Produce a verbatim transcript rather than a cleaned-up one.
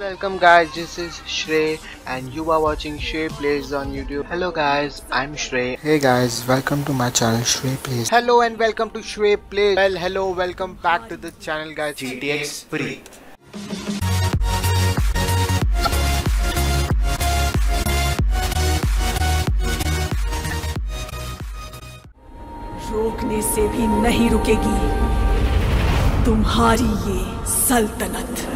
welcome guys, this is Shrey and you are watching Shrey Plays on YouTube. Hello guys, I'm Shrey. Hey guys, welcome to my channel Shrey Plays. Hello and welcome to Shrey Plays. Well, hello, welcome back to the channel guys. G T X free. रोकने से भी नहीं रुकेगी तुम्हारी ये सल्तनत।